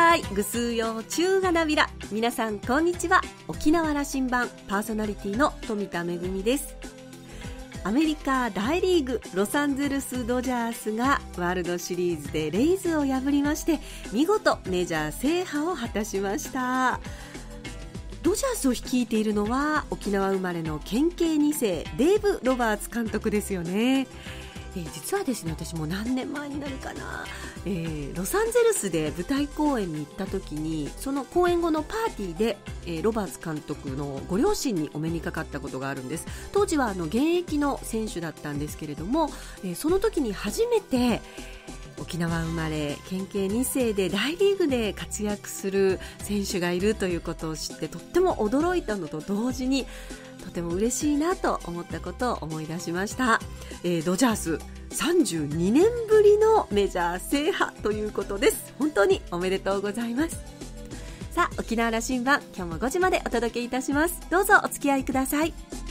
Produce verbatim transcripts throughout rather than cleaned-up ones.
さい。ぐすうようちゅうがなびら。皆さんこんにちは。沖縄羅針盤パーソナリティの富田恵です。アメリカ大リーグロサンゼルスドジャースがワールドシリーズでレイズを破りまして、見事メジャー制覇を果たしました。ドジャースを率いているのは沖縄生まれの県警にせいデーブ・ロバーツ監督ですよね。えー、実はですね、私も何年前になるかな、えー、ロサンゼルスで舞台公演に行った時に、その公演後のパーティーで、えー、ロバーツ監督のご両親にお目にかかったことがあるんです。当時はあの現役の選手だったんですけれども、えー、その時に初めて沖縄生まれ県警にせいで大リーグで活躍する選手がいるということを知って、とっても驚いたのと同時にとても嬉しいなと思ったことを思い出しました。えー、ドジャースさんじゅうにねんぶりのメジャー制覇ということです。本当におめでとうございます。さあ、沖縄羅針盤、今日もごじまでお届けいたします。どうぞお付き合いください。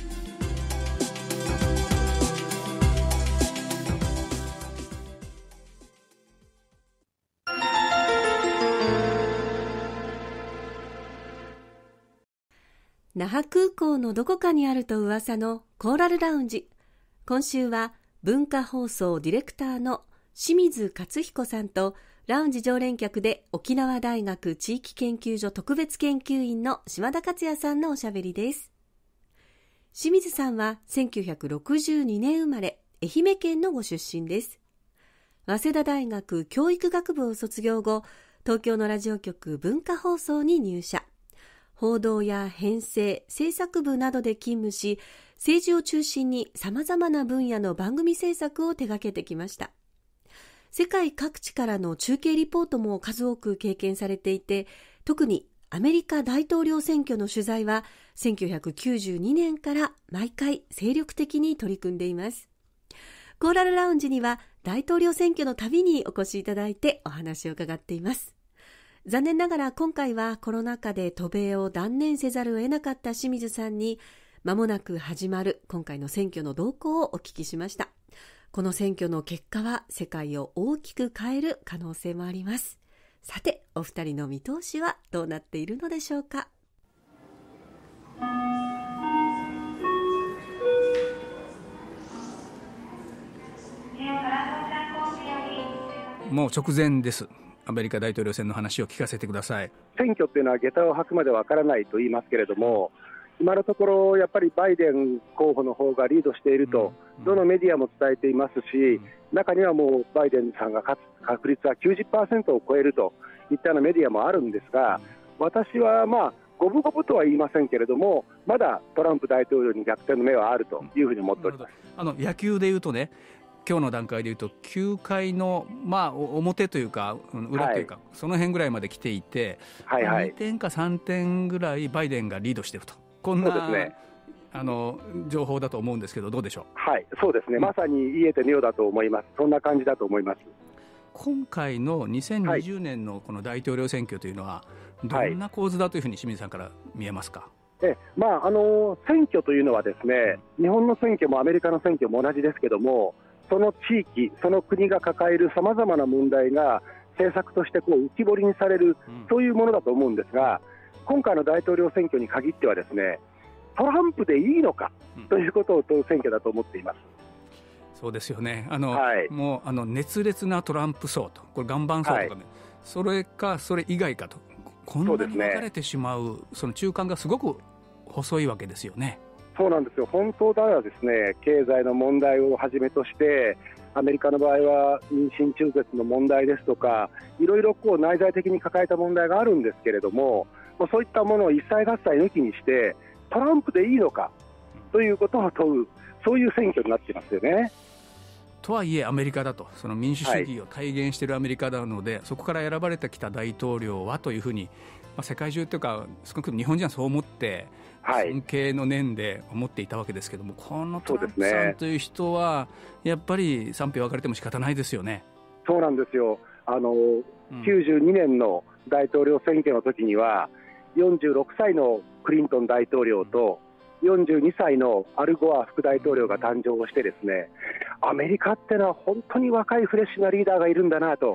那覇空港のどこかにあると噂のコーラルラウンジ。今週は文化放送ディレクターの清水勝彦さんと、ラウンジ常連客で沖縄大学地域研究所特別研究員の島田克也さんのおしゃべりです。清水さんはせんきゅうひゃくろくじゅうにねん生まれ、愛媛県のご出身です。早稲田大学教育学部を卒業後、東京のラジオ局文化放送に入社。報道や編成、制作部などで勤務し、政治を中心に様々な分野の番組制作を手掛けてきました。世界各地からの中継リポートも数多く経験されていて、特にアメリカ大統領選挙の取材はせんきゅうひゃくきゅうじゅうにねんから毎回精力的に取り組んでいます。コーラルラウンジには大統領選挙のたびにお越しいただいてお話を伺っています。残念ながら今回はコロナ禍で渡米を断念せざるを得なかった清水さんに、間もなく始まる今回の選挙の動向をお聞きしました。この選挙の結果は世界を大きく変える可能性もあります。さて、お二人の見通しはどうなっているのでしょうか。 もう直前です。アメリカ大統領選の話を聞かせてください。 選挙っていうのは下駄を履くまでわからないと言いますけれども、今のところやっぱりバイデン候補の方がリードしていると、うん、どのメディアも伝えていますし、うん、中にはもうバイデンさんが勝つ確率は きゅうじゅっパーセント を超えるといったようなメディアもあるんですが、うん、私はまあ五分五分とは言いませんけれども、まだトランプ大統領に逆転の目はあるというふうに思っております。 あの野球でいうとね、今日の段階でいうときゅうかいの、まあ、表というか裏というか、はい、その辺ぐらいまで来ていて、はいはい、にてんかさんてんぐらいバイデンがリードしていると、こんな、そうですね、あの情報だと思うんですけど、どうでしょう。 はい、そうですね、うん、まさに言えてみようだと思います。そんな感じだと思います。 今回のにせんにじゅうねんのこの大統領選挙というのは、どんな構図だというふうに清水さんから見えますか。 えまあ、あの選挙というのはですね、うん、日本の選挙もアメリカの選挙も同じですけども、その地域、その国が抱えるさまざまな問題が政策としてこう浮き彫りにされる、うん、そういうものだと思うんですが、今回の大統領選挙に限ってはですね、トランプでいいのか、うん、ということを問う選挙だと思っています。 そうですよね。あの、はい、もうあの熱烈なトランプ層と、これ岩盤層とかね、はい、それかそれ以外かと、こんなに分かれてしまう、その中間がすごく細いわけですよね。 そうなんですよ。本当ならですね、経済の問題をはじめとして、アメリカの場合は妊娠中絶の問題ですとか、いろいろこう内在的に抱えた問題があるんですけれども、そういったものを一切合切抜きにしてトランプでいいのかということを問う、そういう選挙になっていますよね。 とはいえアメリカだと、その民主主義を体現しているアメリカなので、はい、そこから選ばれてきた大統領はというふうに、まあ、世界中というか少なくとも日本人はそう思って尊敬の念で思っていたわけですけども、このトランプさんという人はやっぱり賛否分かれても仕方ないですよね。 そうなんですよ。あの、うん、きゅうじゅうにねんの大統領選挙の時にはよんじゅうろくさいのクリントン大統領とよんじゅうにさいのアルゴア副大統領が誕生してですね、アメリカってのは本当に若いフレッシュなリーダーがいるんだなと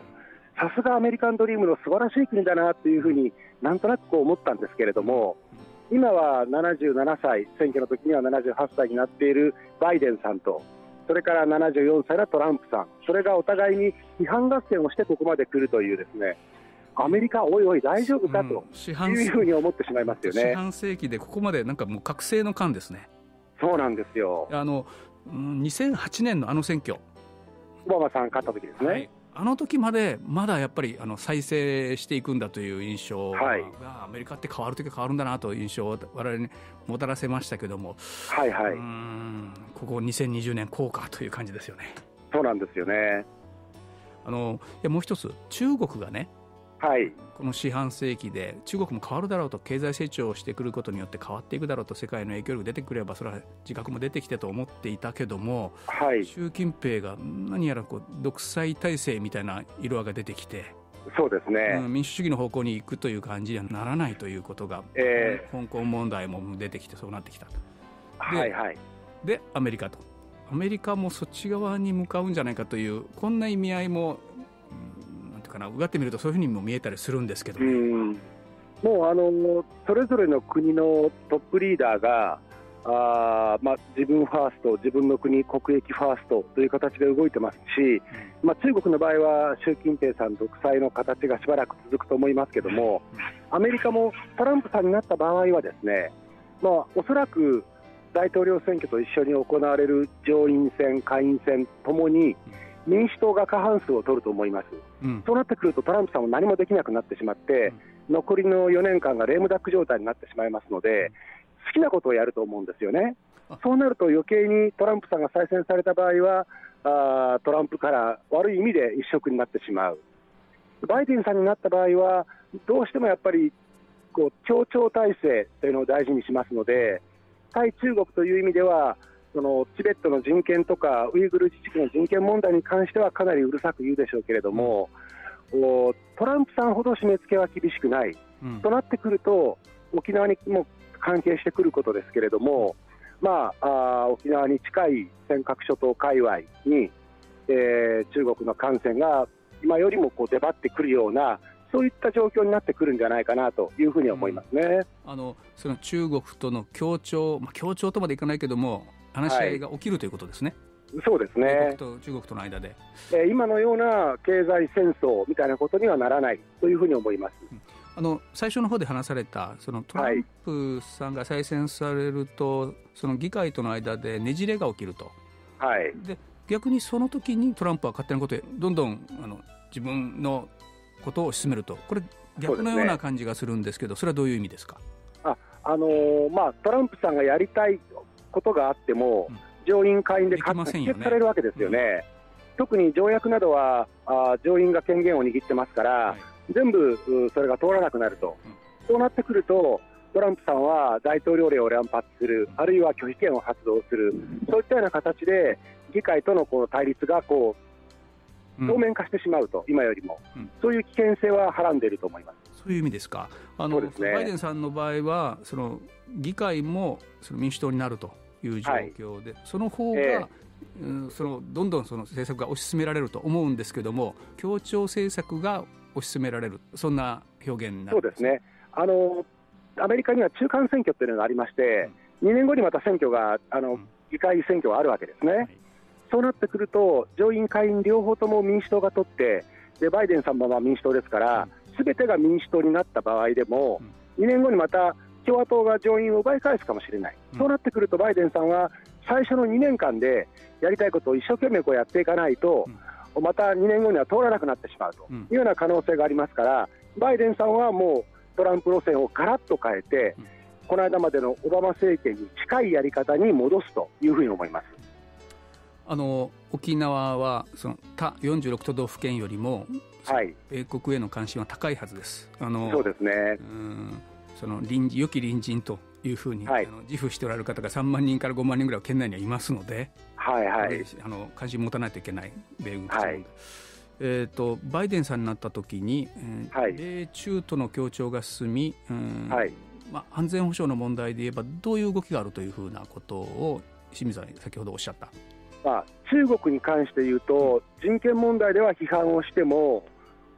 さすがアメリカンドリームの素晴らしい国だなというふうになんとなくこう思ったんですけれども、今はななじゅうななさい、選挙の時にはななじゅうはっさいになっているバイデンさんと、それからななじゅうよんさいのトランプさん、それがお互いに批判合戦をしてここまで来るというですね、アメリカ、おいおい大丈夫かというふうに思ってしまいますよね。 四半世紀でここまでなんかもう覚醒の感ですね。 そうなんですよ。 あのにせんはちねんのあの選挙、 オバマさん勝った時ですね、 はい、あの時までまだやっぱりあの再生していくんだという印象が、はい、アメリカって変わる時は変わるんだなという印象を我々にもたらせましたけども、 はいはい、 うーんここにせんにじゅうねんこうかという感じですよね。 そうなんですよね。 あのいやもう一つ、中国がね、 はい、 この四半世紀で中国も変わるだろうと、経済成長をしてくることによって変わっていくだろうと、世界の影響力出てくればそれは自覚も出てきてと思っていたけども、 はい、 習近平が何やらこう独裁体制みたいな色合いが出てきて、 そうですね、 うん、民主主義の方向に行くという感じにはならないということが、 えー、香港問題も出てきてそうなってきたと。 はいはい、 でアメリカとアメリカもそっち側に向かうんじゃないかというこんな意味合いもかな、うがってみるとそういうふうにも見えたりするんですけど、ね、 うんもうあのそれぞれの国のトップリーダーがあ、まあ、自分ファースト、自分の国国益ファーストという形で動いてますし、うんまあ、中国の場合は習近平さん独裁の形がしばらく続くと思いますけども、アメリカもトランプさんになった場合はですね、まあ、おそらく大統領選挙と一緒に行われる上院選、下院選ともに民主党が過半数を取ると思います、うん、そうなってくるとトランプさんは何もできなくなってしまって、うん、残りのよねんかんがレームダック状態になってしまいますので、好きなことをやると思うんですよね。そうなると余計にトランプさんが再選された場合はあトランプから悪い意味で一色になってしまう。バイデンさんになった場合はどうしてもやっぱりこう協調体制というのを大事にしますので、対中国という意味ではそのチベットの人権とかウイグル自治区の人権問題に関してはかなりうるさく言うでしょうけれども、うん、トランプさんほど締め付けは厳しくない、うん、となってくると沖縄にも関係してくることですけれども、まあ、あ沖縄に近い尖閣諸島界隈に、えー、中国の艦船が今よりもこう出張ってくるようなそういった状況になってくるんじゃないかなというふうに思いますね、うん、 あのその中国との協調、まあ、協調とまでいかないけども話し合いが起きるということですね。 はい、そうですね。 中国と中国との間で、 えー、今のような経済戦争みたいなことにはならないというふうに思います。 うん、あの最初の方で話されたそのトランプさんが再選されると、はい、その議会との間でねじれが起きると、 はい、 で逆にその時にトランプは勝手なことでどんどんあの自分のことを進めると、これ逆のような感じがするんですけど、 そ, それはどういう意味ですか。 あ、あのーまあ、トランプさんがやりたいことがあっても、うん、上院下院で可決されるわけですよね、うん、特に条約などはあ上院が権限を握ってますから、はい、全部それが通らなくなると、うん、そうなってくるとトランプさんは大統領令を乱発する、あるいは拒否権を発動する、そういったような形で議会とのこの対立がこう表面化してしまうと、今よりも、うん、そういう危険性ははらんでいると思います。 そういう意味ですか。あの、ね、バイデンさんの場合はその議会もその民主党になるという状況で、はい、その方が、えーうん、そのどんどんその政策が推し進められると思うんですけども、協調政策が推し進められる、そんな表現になるんです。 そうですね。あのアメリカには中間選挙というのがありまして、うん、にねんごにまた選挙があの、うん、議会選挙があるわけですね、はい、そうなってくると上院下院両方とも民主党が取って、でバイデンさんもまあ民主党ですから、すべ、うん、てが民主党になった場合でも、うん、にねんごにまた共和党が上院を奪い返すかもしれない、うん、そうなってくるとバイデンさんは最初のにねんかんでやりたいことを一生懸命こうやっていかないと、うん、またにねんごには通らなくなってしまうというような可能性がありますから、バイデンさんはもうトランプ路線をガラッと変えて、うん、この間までのオバマ政権に近いやり方に戻すというふうに思います。 あの沖縄はその他よんじゅうろくとどうふけんよりも、はい、米国への関心は高いはずです。あのそうですね。 うんその臨良き隣人というふうに、 はい、 あの自負しておられる方がさんまんにんからごまんにんぐらい県内にはいますので、 はいはい、 あの関心持たないといけない米軍基地、 はい、 えー、とバイデンさんになった時に、えーはい、米中との協調が進み、うんはいまあ、安全保障の問題で言えばどういう動きがあるというふうなことを清水さん先ほどおっしゃった。 まあ、中国に関して言うと、うん、人権問題では批判をしても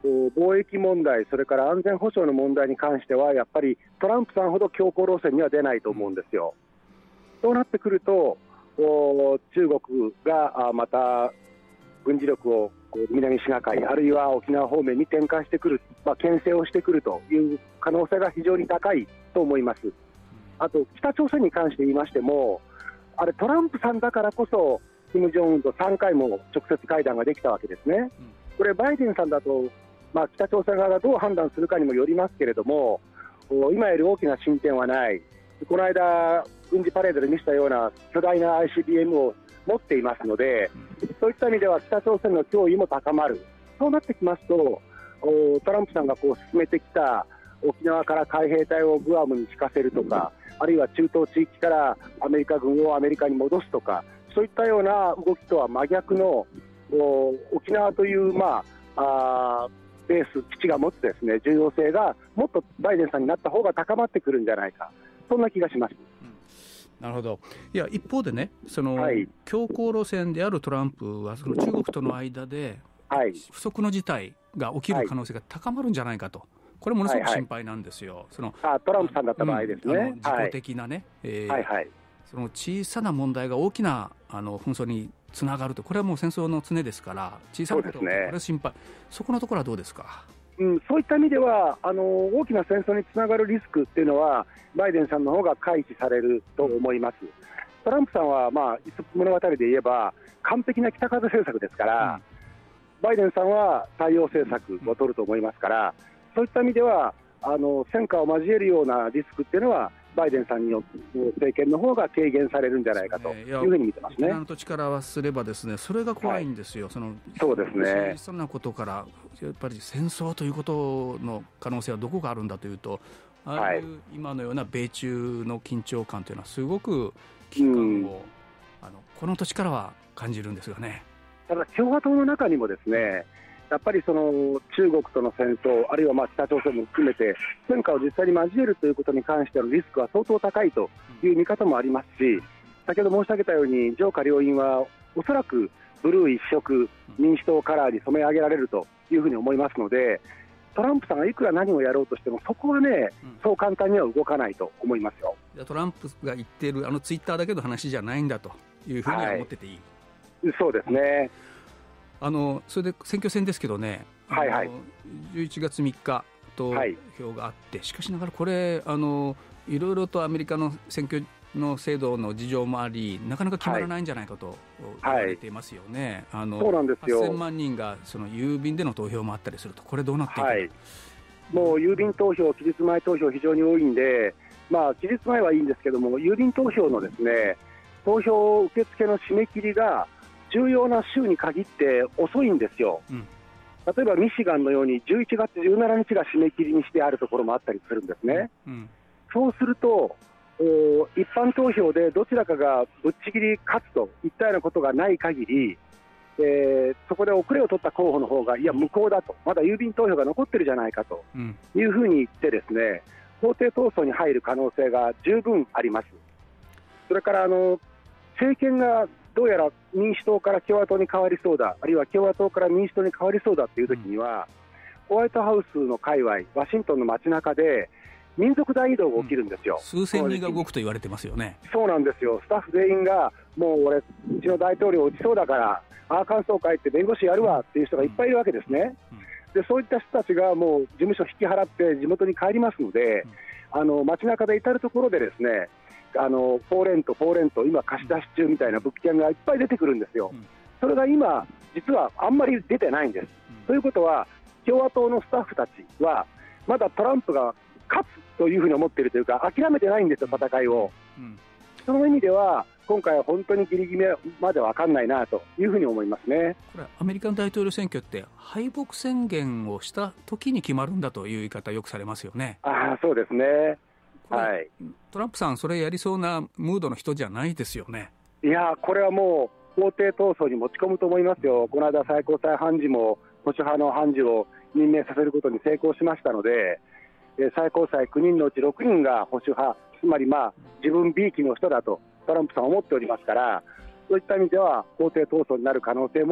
貿易問題、それから安全保障の問題に関してはやっぱりトランプさんほど強硬路線には出ないと思うんですよ。そうなってくると中国がまた軍事力を南シナ海あるいは沖縄方面に展開してくる、まあ、牽制をしてくるという可能性が非常に高いと思います。あと北朝鮮に関して言いましても、あれトランプさんだからこそ金正恩とさんかいも直接会談ができたわけですね。これバイデンさんだと、まあ、北朝鮮側がどう判断するかにもよりますけれども、今より大きな進展はない。この間軍事パレードで見せたような巨大な アイシービーエム を持っていますので、そういった意味では北朝鮮の脅威も高まる。そうなってきますと、トランプさんがこう進めてきた沖縄から海兵隊をグアムに敷かせるとか、あるいは中東地域からアメリカ軍をアメリカに戻すとか、そういったような動きとは真逆の沖縄という、まあ、あベース基地が持つですね重要性がもっとバイデンさんになった方が高まってくるんじゃないか、そんな気がします。 なるほど。いや一方でね、その、はい、強硬路線であるトランプはその中国との間で、はい、不測の事態が起きる可能性が高まるんじゃないかと、これものすごく心配なんですよ。はいはい、そのあトランプさんだった場合ですね、うん、 自己的なね、はいえーはいはい、その小さな問題が大きなあの紛争につながると、これはもう戦争の常ですから、小さなことが、ね、これは心配、そこのところはどうですか。 うん、そういった意味ではあの大きな戦争につながるリスクっていうのはバイデンさんの方が回避されると思います。トランプさんは、まあ、物語で言えば完璧な北風政策ですから、うん、バイデンさんは太陽政策を取ると思いますから、そういった意味ではあの戦火を交えるようなリスクっていうのはバイデンさんによって政権の方が軽減されるんじゃないかというふうに見てますね。 沖縄の土地からはすればですね、それが怖いんですよ。はい、そのそうですね。 小さなことからやっぱり戦争ということの可能性はどこがあるんだというと、ああいう今のような米中の緊張感というのはすごく危機感を、うん、あのこの土地からは感じるんですがね。 ただ共和党の中にもですね、やっぱりその中国との戦争、あるいはまあ北朝鮮も含めて戦火を実際に交えるということに関してのリスクは相当高いという見方もありますし、先ほど申し上げたように上下両院はおそらくブルー一色民主党カラーに染め上げられるというふうに思いますので、トランプさんがいくら何をやろうとしてもそこはね、そう簡単には動かないと思いますよ。 トランプが言っているあのツイッターだけの話じゃないんだというふうには思ってていい、 はい、そうですね。 あのそれで選挙戦ですけどね、 はいはい、 じゅういちがつみっか投票があって、はい、しかしながらこれあのいろいろとアメリカの選挙の制度の事情もありなかなか決まらないんじゃないかと言われていますよね。 はい、あのそうなんですよ。 はっせんまんにんがその郵便での投票もあったりすると、これどうなっていくか、はい、 もう郵便投票、期日前投票非常に多いんで、まあ、期日前はいいんですけども、郵便投票のですね投票受付の締め切りが重要な州に限って遅いんですよ。うん、例えばミシガンのようにじゅういちがつじゅうしちにちが締め切りにしてあるところもあったりするんですね。うん、そうすると一般投票でどちらかがぶっちぎり勝つといったようなことがない限り、えー、そこで遅れを取った候補の方がいや無効だと、まだ郵便投票が残ってるじゃないかというふうに言ってですね、法廷闘争に入る可能性が十分あります。それからあの政権がどうやら民主党から共和党に変わりそうだ、あるいは共和党から民主党に変わりそうだというときには、うん、ホワイトハウスの界隈、ワシントンの街中で民族大移動が起きるんですよ。 うん、数千人が動くと言われてますよね。 そうなんですよ。スタッフ全員がもう俺、うちの大統領落ちそうだからアーカンソー帰って弁護士やるわっていう人がいっぱいいるわけですね。うんうん、でそういった人たちがもう事務所引き払って地元に帰りますので、うん、あの街中で至るところでですね、あのフォーレント、フォーレント今貸し出し中みたいな物件がいっぱい出てくるんですよ。うん、それが今実はあんまり出てないんです。うん、ということは共和党のスタッフたちはまだトランプが勝つというふうに思っているというか、諦めてないんですよ、戦いを。うんうん、その意味では今回は本当にギリギリまで分かんないなというふうに思いますね。 これアメリカの大統領選挙って敗北宣言をした時に決まるんだという言い方よくされますよね。 ああ、そうですね。はい、 トランプさん、それやりそうなムードの人じゃないですよね。 いや、これはもう法廷闘争に持ち込むと思いますよ。この間、最高裁判事も保守派の判事を任命させることに成功しましたので、最高裁きゅうにんのうちろくにんが保守派、つまりまあ自分 B 期の人だとトランプさんは思っておりますから、そういった意味では法廷闘争になる可能性も否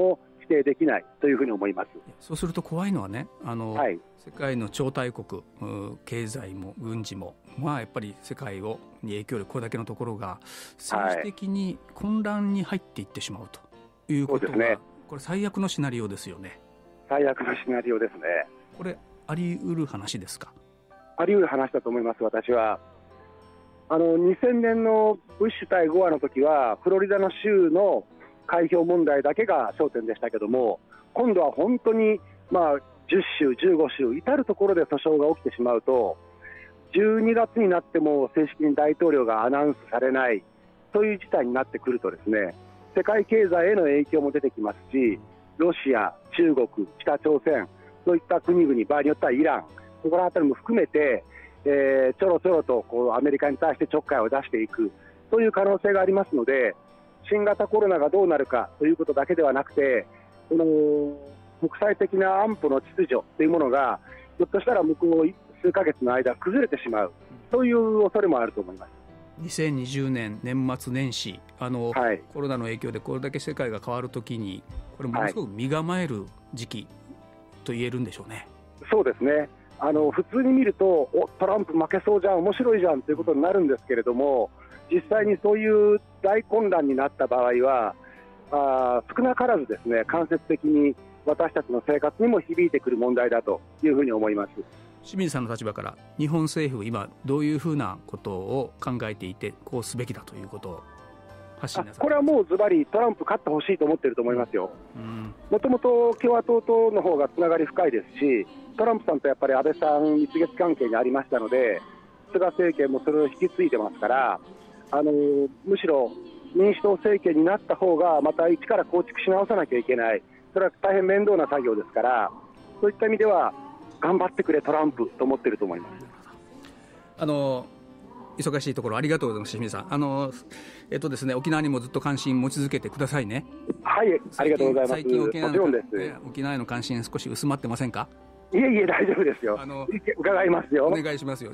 定できないというふうに思います。 そうすると怖いのはね、あの、はい、世界の超大国、経済も軍事も、まあ、やっぱり世界をに影響力これだけのところが政治的に混乱に入っていってしまうということが、はい、ね、これ最悪のシナリオですよね。 最悪のシナリオですね。 これあり得る話ですか？ あり得る話だと思います。私はあのにせんねんのブッシュ対ゴアの時はフロリダの州の開票問題だけが焦点でしたけども、今度は本当に、まあ、じゅっ州じゅうご州至るところで訴訟が起きてしまうと、じゅうにがつになっても正式に大統領がアナウンスされないという事態になってくるとですね、世界経済への影響も出てきますし、ロシア、中国、北朝鮮、そういった国々、場合によってはイラン、ここら辺りも含めて、えー、ちょろちょろとこうアメリカに対してちょっかいを出していくという可能性がありますので、新型コロナがどうなるかということだけではなくて、この国際的な安保の秩序というものがひょっとしたら向こう数ヶ月の間崩れてしまうという恐れもあると思います。 にせんにじゅうねん年末年始、あの、はい、コロナの影響でこれだけ世界が変わるときに、これものすごく身構える時期と言えるんでしょうね。 はい、そうですね。あの普通に見るとおトランプ負けそうじゃん、面白いじゃんということになるんですけれども、実際にそういう大混乱になった場合はあ少なからずですね、間接的に私たちの生活にも響いてくる問題だというふうに思います。 清水さんの立場から日本政府今どういうふうなことを考えていて、こうすべきだということを発信なさっていますか？これはもうズバリトランプ勝ってほしいと思っていると思いますよ。もともと共和党との方がつながり深いですし、トランプさんとやっぱり安倍さん蜜月関係にありましたので、菅政権もそれを引き継いでますから、あのむしろ民主党政権になった方がまた一から構築し直さなきゃいけない、それは大変面倒な作業ですから、そういった意味では頑張ってくれトランプと思っていると思います。 あの忙しいところありがとうございます。清水さん、あの、えっとですね、沖縄にもずっと関心持ち続けてくださいね。 はい、ありがとうございます。 最近沖縄の、 もちろんです。 沖縄への関心少し薄まってませんか？ いえいえ、大丈夫ですよ。あの伺いますよ。 お願いしますよ。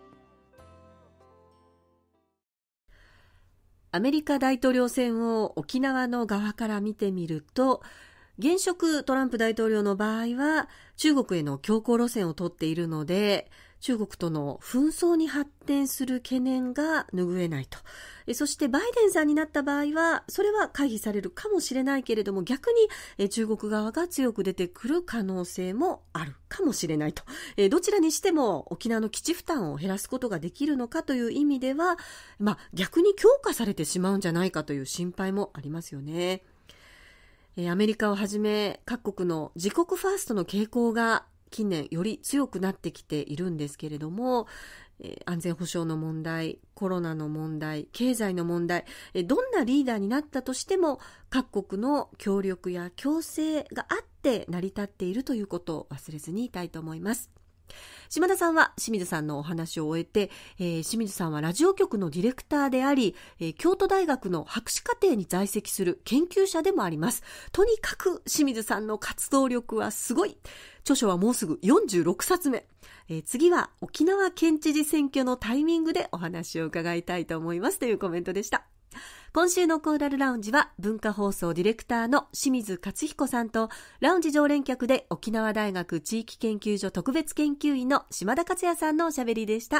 アメリカ大統領選を沖縄の側から見てみると、現職トランプ大統領の場合は中国への強硬路線を取っているので、中国との紛争に発展する懸念が拭えないと。そしてバイデンさんになった場合はそれは回避されるかもしれないけれども、逆に中国側が強く出てくる可能性もあるかもしれないと。どちらにしても沖縄の基地負担を減らすことができるのかという意味では、まあ、逆に強化されてしまうんじゃないかという心配もありますよね。アメリカをはじめ各国の自国ファーストの傾向が近年より強くなってきているんですけれども、安全保障の問題、コロナの問題、経済の問題、どんなリーダーになったとしても各国の協力や共生があって成り立っているということを忘れずにいたいと思います。島田さんは清水さんのお話を終えて、えー、清水さんはラジオ局のディレクターであり、えー、京都大学の博士課程に在籍する研究者でもあります。とにかく清水さんの活動力はすごい。著書はもうすぐよんじゅうろくさつめ。えー、次は沖縄県知事選挙のタイミングでお話を伺いたいと思いますというコメントでした。今週のコーラルラウンジは文化放送ディレクターの清水勝彦さんと、ラウンジ常連客で沖縄大学地域研究所特別研究員の島田克也さんのおしゃべりでした。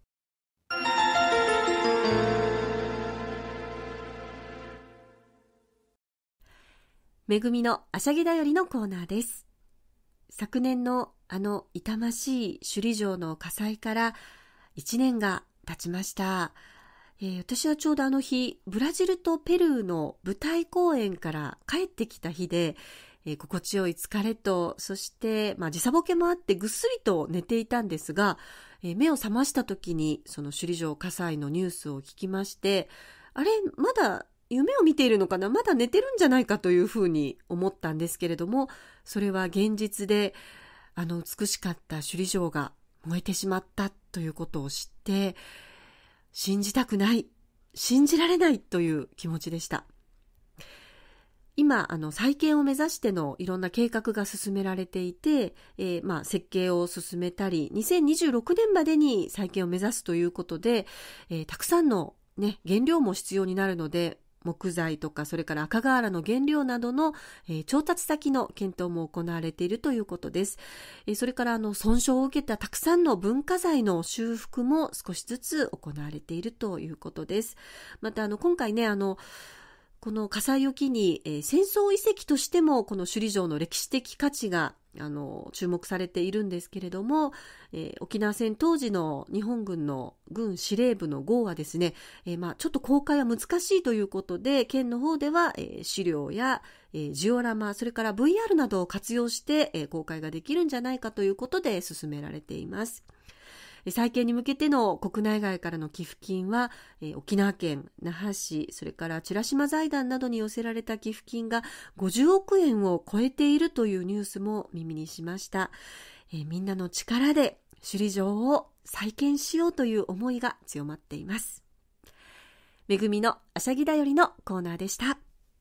めぐみのあしゃぎだよりのコーナーです。昨年のあの痛ましい首里城の火災からいちねんが経ちました。えー、私はちょうどあの日ブラジルとペルーの舞台公演から帰ってきた日で、えー、心地よい疲れと、そして、まあ、時差ボケもあってぐっすりと寝ていたんですが、えー、目を覚ました時にその首里城火災のニュースを聞きまして、あれまだ夢を見ているのかな、まだ寝てるんじゃないかというふうに思ったんですけれども、それは現実であの美しかった首里城が燃えてしまったということを知って、信じたくない、信じられないという気持ちでした。今あの再建を目指してのいろんな計画が進められていて、えー、まあ設計を進めたりにせんにじゅうろくねんまでに再建を目指すということで、えー、たくさんの、ね、原料も必要になるので、 木材とかそれから赤瓦の原料などの、えー、調達先の検討も行われているということです。えー、それからあの損傷を受けたたくさんの文化財の修復も少しずつ行われているということです。またあの今回ねあのこの火災を機に、えー、戦争遺跡としてもこの首里城の歴史的価値があの注目されているんですけれども、えー、沖縄戦当時の日本軍の軍司令部の号はですね、えーまあ、ちょっと公開は難しいということで県の方では、えー、資料や、えー、ジオラマそれから ブイアール などを活用して、えー、公開ができるんじゃないかということで進められています。再建に向けての国内外からの寄付金は、えー、沖縄県那覇市それから美ら島財団などに寄せられた寄付金がごじゅうおくえんを超えているというニュースも耳にしました。えー、みんなの力で首里城を再建しようという思いが強まっています。めぐみのあしゃぎだよりのコーナーでした。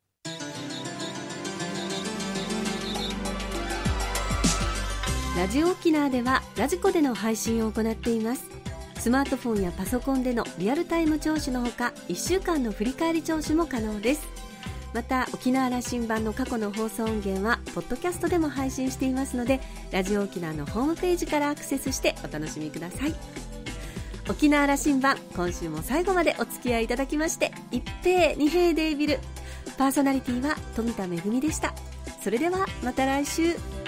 ラジオ沖縄ではラジコでの配信を行っています。スマートフォンやパソコンでのリアルタイム聴取のほかいっしゅうかんの振り返り聴取も可能です。また沖縄羅針盤の過去の放送音源はポッドキャストでも配信していますのでラジオ沖縄のホームページからアクセスしてお楽しみください。沖縄羅針盤今週も最後までお付き合いいただきまして一平二平デービルパーソナリティは富田恵でした。それではまた来週。